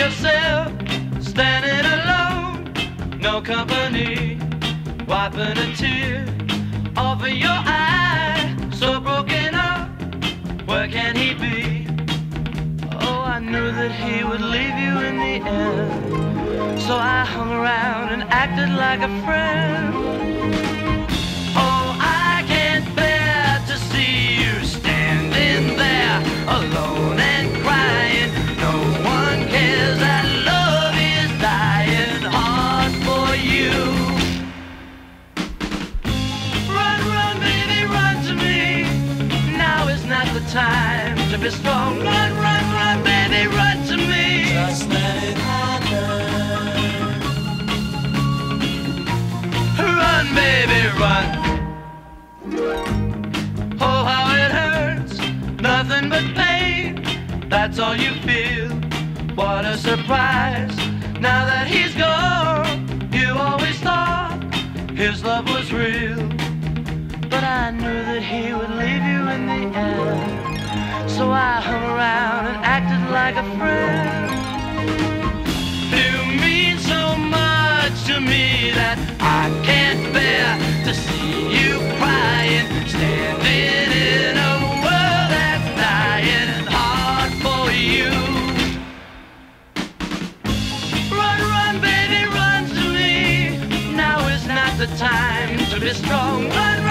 yourself, standing alone, no company, wiping a tear off of your eye. So broken up, where can he be? Oh, I knew that he would leave you in the end, so I hung around and acted like a friend. Oh, I can't bear to see you standing there alone and crying. No one cares that love is dying hard for you. Run, run, baby, run to me. Now is not the time to be strong. Run, run, run, baby, run to me. Just let it happen. Run, baby, run. Oh, how it hurts, nothing but pain. That's all you feel. What a surprise. Now that he's gone, you always thought his love was real. But I knew that he would leave you in the end, so I hung around and acted like a friend. You mean so much to me that I can't bear to see you crying, standing in a world that's dying hard for you. Run, run, baby, run to me. Now is not the time to be strong. Run,